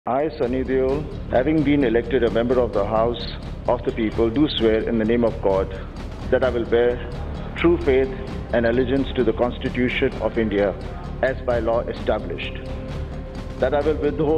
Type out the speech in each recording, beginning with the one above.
I, Sunny Deol, having been elected a member of the House of the People, do swear in the name of God that I will bear true faith and allegiance to the Constitution of India as by law established, that I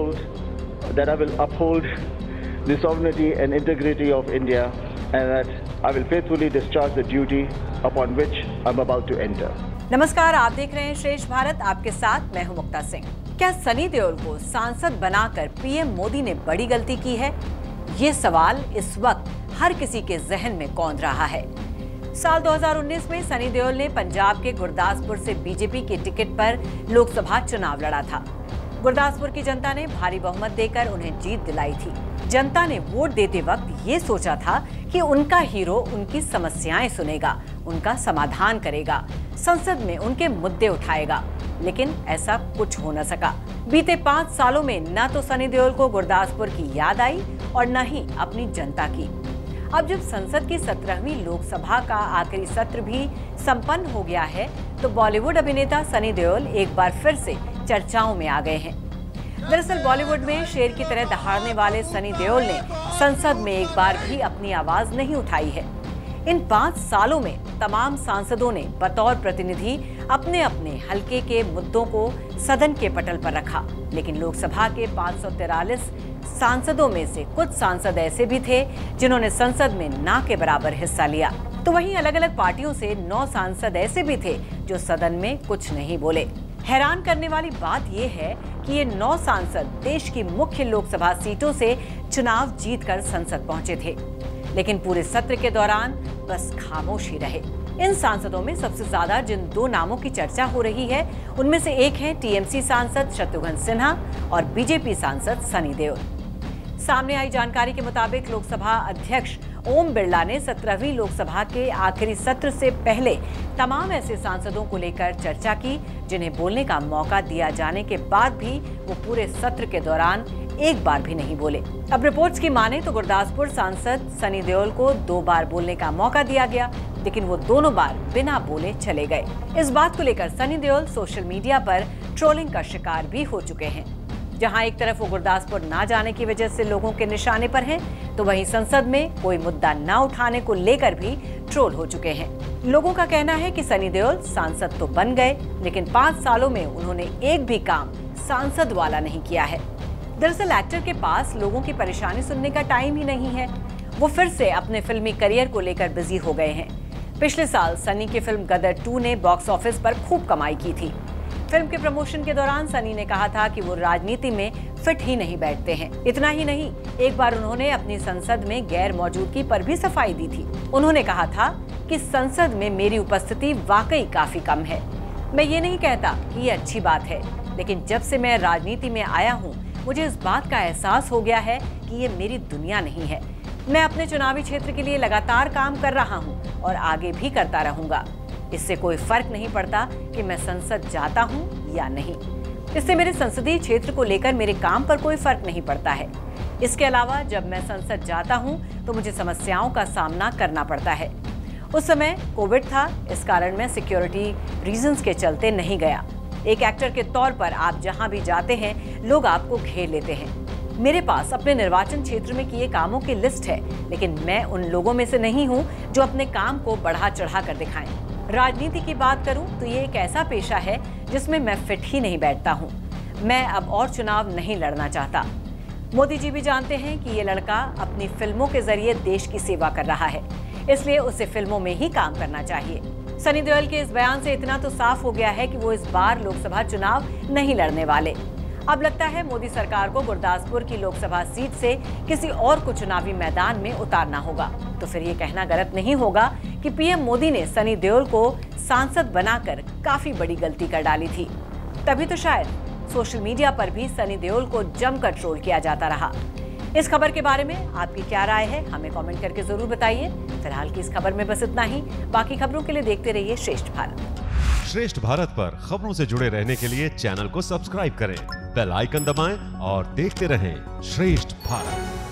will uphold the sovereignty and integrity of India, and that I will faithfully discharge the duty upon which I am about to enter. नमस्कार, आप देख रहे हैं श्रेष्ठ भारत। आपके साथ मैं हूं मुक्ता सिंह। क्या सनी देओल को सांसद बनाकर पीएम मोदी ने बड़ी गलती की है? ये सवाल इस वक्त हर किसी के जहन में कौंध रहा है। साल 2019 में सनी देओल ने पंजाब के गुरदासपुर से बीजेपी के टिकट पर लोकसभा चुनाव लड़ा था। गुरदासपुर की जनता ने भारी बहुमत देकर उन्हें जीत दिलाई थी। जनता ने वोट देते वक्त ये सोचा था कि उनका हीरो उनकी समस्याएं सुनेगा, उनका समाधान करेगा, संसद में उनके मुद्दे उठाएगा, लेकिन ऐसा कुछ हो न सका। बीते 5 सालों में न तो सनी देओल को गुरदासपुर की याद आई और न ही अपनी जनता की। अब जब संसद की 17वीं लोकसभा का आखिरी सत्र भी संपन्न हो गया है, तो बॉलीवुड अभिनेता सनी देओल एक बार फिर से चर्चाओं में आ गए हैं। दरअसल बॉलीवुड में शेर की तरह दहाड़ने वाले सनी देओल ने संसद में एक बार भी अपनी आवाज नहीं उठाई है। इन 5 सालों में तमाम सांसदों ने बतौर प्रतिनिधि अपने अपने हलके के मुद्दों को सदन के पटल पर रखा, लेकिन लोकसभा के 543 सांसदों में से कुछ सांसद ऐसे भी थे जिन्होंने संसद में ना के बराबर हिस्सा लिया, तो वहीं अलग अलग पार्टियों से 9 सांसद ऐसे भी थे जो सदन में कुछ नहीं बोले। हैरान करने वाली बात यह है कि ये 9 सांसद देश की मुख्य लोकसभा सीटों से चुनाव जीतकर संसद पहुंचे थे, लेकिन पूरे सत्र के दौरान बस खामोशी रहे। इन सांसदों में सबसे ज्यादा जिन 2 नामों की चर्चा हो रही है, उनमें से एक है टीएमसी सांसद शत्रुघ्न सिन्हा और बीजेपी सांसद सनी देओल। सामने आई जानकारी के मुताबिक लोकसभा अध्यक्ष ओम बिरला ने 17वीं लोकसभा के आखिरी सत्र से पहले तमाम ऐसे सांसदों को लेकर चर्चा की जिन्हें बोलने का मौका दिया जाने के बाद भी वो पूरे सत्र के दौरान एक बार भी नहीं बोले। अब रिपोर्ट्स की माने तो गुरदासपुर सांसद सनी देओल को 2 बार बोलने का मौका दिया गया, लेकिन वो दोनों बार बिना बोले चले गए। इस बात को लेकर सनी देओल सोशल मीडिया पर ट्रोलिंग का शिकार भी हो चुके हैं। जहां एक तरफ वो गुरदासपुर ना जाने की वजह से लोगों के निशाने पर हैं, तो वहीं संसद में कोई मुद्दा ना उठाने को लेकर भी ट्रोल हो चुके हैं। लोगों का कहना है कि सनी देओल सांसद तो बन गए, लेकिन 5 सालों में उन्होंने एक भी काम सांसद वाला नहीं किया है। दरअसल एक्टर के पास लोगों की परेशानी सुनने का टाइम ही नहीं है। वो फिर से अपने फिल्मी करियर को लेकर बिजी हो गए हैं। पिछले साल सनी की फिल्म गदर 2 ने बॉक्स ऑफिस पर खूब कमाई की थी। फिल्म के प्रमोशन के दौरान सनी ने कहा था कि वो राजनीति में फिट ही नहीं बैठते हैं। इतना ही नहीं, एक बार उन्होंने अपनी संसद में गैर मौजूदगी पर भी सफाई दी थी। उन्होंने कहा था कि संसद में मेरी उपस्थिति वाकई काफी कम है। मैं ये नहीं कहता कि ये अच्छी बात है, लेकिन जब से मैं राजनीति में आया हूँ, मुझे इस बात का एहसास हो गया है कि ये मेरी दुनिया नहीं है। मैं अपने चुनावी क्षेत्र के लिए लगातार काम कर रहा हूँ और आगे भी करता रहूंगा। इससे कोई फर्क नहीं पड़ता कि मैं संसद जाता हूँ या नहीं। इससे मेरे संसदीय क्षेत्र को लेकर मेरे काम पर कोई फर्क नहीं पड़ता है। इसके अलावा जब मैं संसद जाता हूँ तो मुझे समस्याओं का सामना करना पड़ता है। उस समय कोविड था, इस कारण मैं सिक्योरिटी रीजंस के चलते नहीं गया। एक एक्टर के तौर पर आप जहां भी जाते हैं, लोग आपको घेर लेते हैं। मेरे पास अपने निर्वाचन क्षेत्र में किए कामों की लिस्ट है, लेकिन मैं उन लोगों में से नहीं हूं जो अपने काम को बढ़ा चढ़ा कर दिखाएं। राजनीति की बात करूं तो ये एक ऐसा पेशा है जिसमें मैं फिट ही नहीं बैठता हूं। मैं अब और चुनाव नहीं लड़ना चाहता। मोदी जी भी जानते हैं कि ये लड़का अपनी फिल्मों के जरिए देश की सेवा कर रहा है, इसलिए उसे फिल्मों में ही काम करना चाहिए। सनी देओल के इस बयान से इतना तो साफ हो गया है कि वो इस बार लोकसभा चुनाव नहीं लड़ने वाले। अब लगता है मोदी सरकार को गुरदासपुर की लोकसभा सीट से किसी और को चुनावी मैदान में उतारना होगा। तो फिर ये कहना गलत नहीं होगा कि पीएम मोदी ने सनी देओल को सांसद बनाकर काफी बड़ी गलती कर डाली थी। तभी तो शायद सोशल मीडिया पर भी सनी देओल को जमकर ट्रोल किया जाता रहा। इस खबर के बारे में आपकी क्या राय है, हमें कमेंट करके जरूर बताइए। फिलहाल की इस खबर में बस इतना ही। बाकी खबरों के लिए देखते रहिए श्रेष्ठ भारत। श्रेष्ठ भारत पर खबरों से जुड़े रहने के लिए चैनल को सब्सक्राइब करें, बेल आइकन दबाएं और देखते रहें श्रेष्ठ भारत।